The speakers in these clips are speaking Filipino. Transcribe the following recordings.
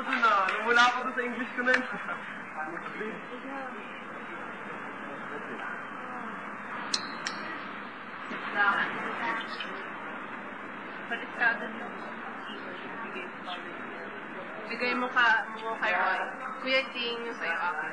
dun ah. Wala ako dun sa English ko na yun. Paliskado niyo. Bigay mo kay Roy. Kuya Ting yung sa'yo ako.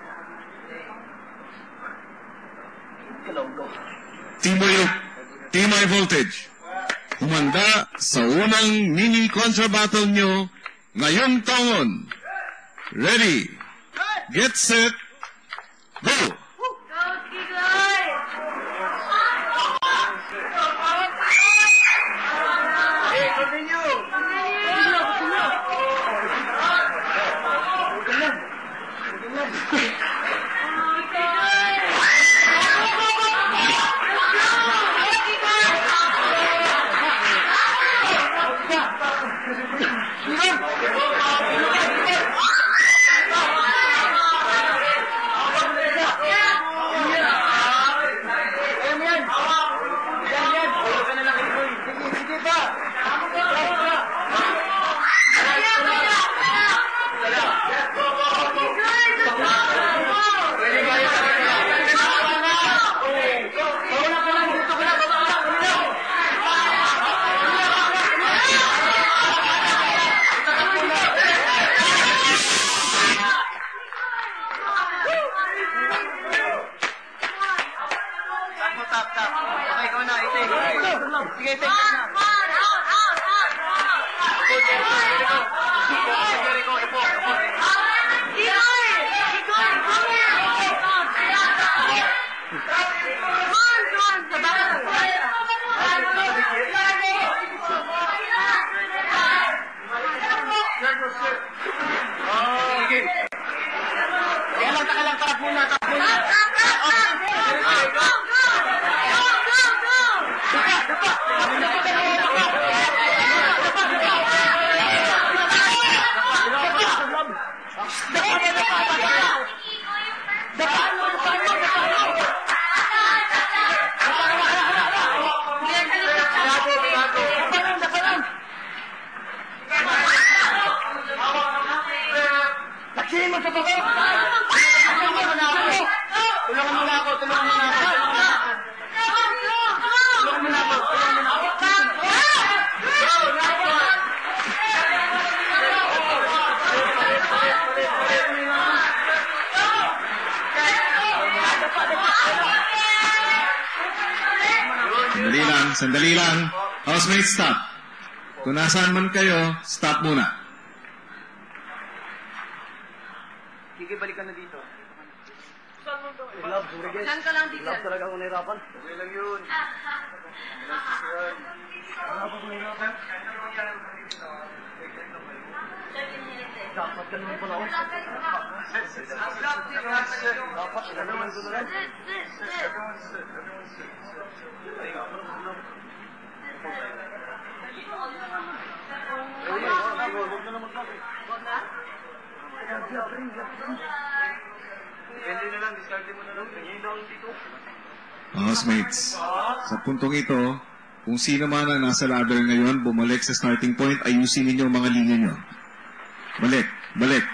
Team Voltage. Humanda sa unang mini contra battle nyo ngayong taon. Ready, get set, go! Sandali lang. Housemates, stop. Kung nasaan man kayo, stop muna. Sige, balikan na dito. Saan ka lang dito? Love talaga ako nahirapan. Okay lang yun. Dapat ka naman pala ako. Dapat ka naman ko na lang. Housemates, sa puntong ito, kung sino man ang nasa ladder ngayon, bumalik sa starting point, ayusin ninyo ang mga linya nyo. Balik.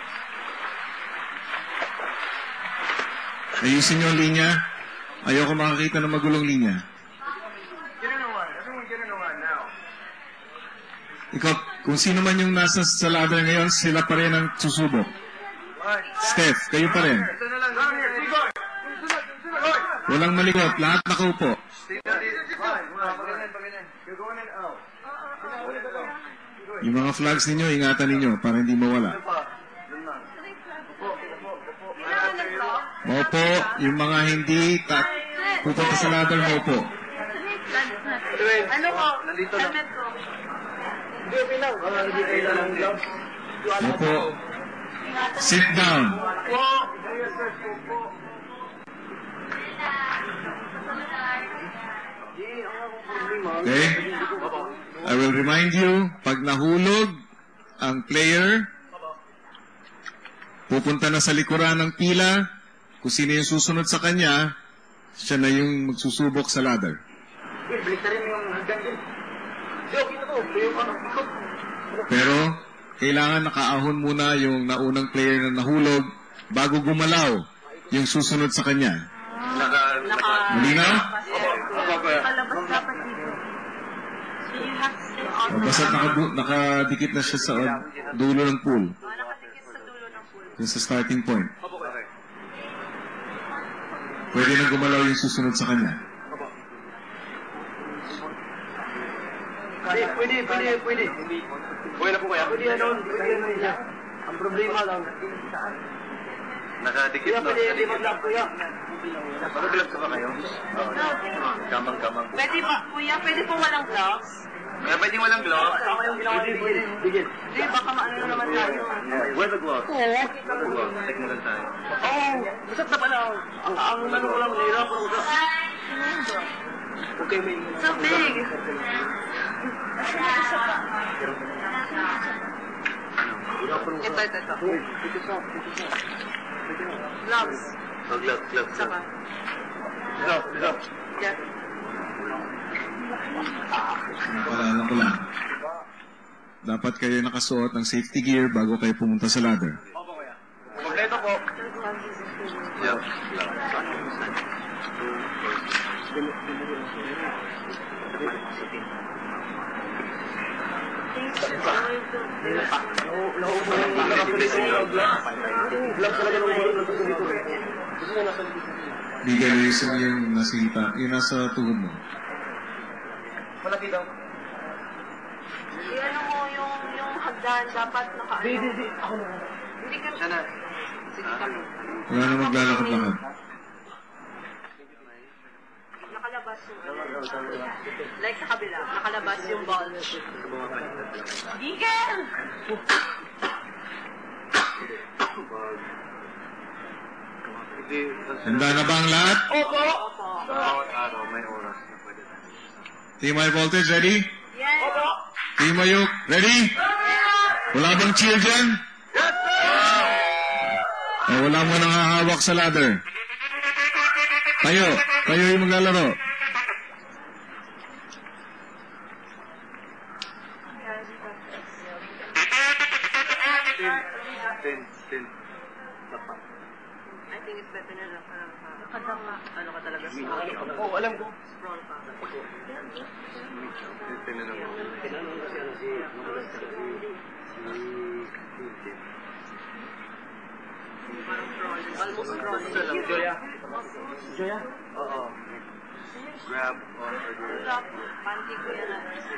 Ayusin nyo ang linya. Ayoko makakita ng magulong linya. Ikaw, kung sino man yung nasa sa ladder ngayon, sila pa rin ang susubok. Steph, kayo pa rin. Walang malikot, lahat nakaupo. Yung mga flags ninyo, ingatan ninyo para hindi mawala. Maupo, yung mga hindi pupunta sa ladder, maupo. Ano ko? Nandito lang. Helmet ko. Maupo. Sit down. Okay? I will remind you, pag nahulog ang player, pupunta na sa likuran ng pila, kung sino yung susunod sa kanya, siya na yung magsusubok sa ladder. Balik na rin yung hanggang din. Pero, kailangan nakaahon muna yung naunang player na nahulog bago gumalaw yung susunod sa kanya. Malinaw? Nakalabas dapat dito. So you have to stay on. Basta't nakadikit na siya sa dulo ng pool. Nakadikit sa dulo ng pool. Yung sa starting point. Pwede na gumalaw yung susunod sa kanya. Pwede. Okay na po kaya? Pwede siya. Ang problema lang. Nakadikit na. Pwede mag-love kuya. Mag-love ka ba kayo? Kamang-kamang. Pwede ba, kuya? Pwede po walang gloves? Kaya pwede walang gloves? Bigil. Hindi, baka maano na naman tayo. Where the gloves? Technical tayo. Usap na pala. Ang ano ko lang, nahirap ko usap. Okay, may... So big. Ito. Gloves. Gloves. Saka. Gloves. Yeah. Paalala ko lang. Dapat kayo nakasuot ng safety gear bago kayo pumunta sa ladder. Opo, kuya. Kompleto po. Yeah. Legalism yung nasita, yung nasa tuhod mo. Malaki daw. Ano mo yung hagdan, dapat naka-ano. Hindi. Ako na. Hindi ka... Sana. Sige kami. Wala na maglalakad-lakad. Nakalabas yung like sa kabila, nakalabas yung bulge. Gigel! Handa na ba ang lahat? Opo! Bawat araw may oras na pwede tayo. Team High Voltage, ready? Yes! Team Mayuk, ready? Wala bang cheer dyan? Wala mo nang hahawak sa ladder. Tayo yung maglalaro. Ten. I think it's better na lang. Ano ka talaga? Oo, alam ko. Sprawl pa. Ten na lang. Parang crawl. Almost crawling. Joya? Oo. Grab on or Panty ko yan.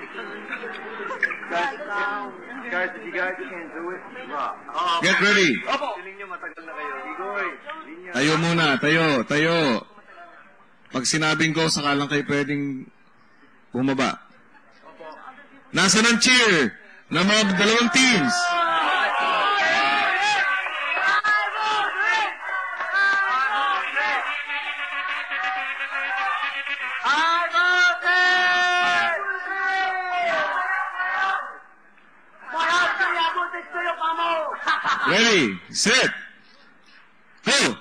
Guys, if you guys can't do it, rock. Get ready. Feeling nyo matagal na kayo. Igoy. Linya. Tayo muna, tayo. Pag sinabing ko, saka lang kayo pwedeng bumaba. Nasaan ang cheer ng mga dalawang teams? Ready, set, go!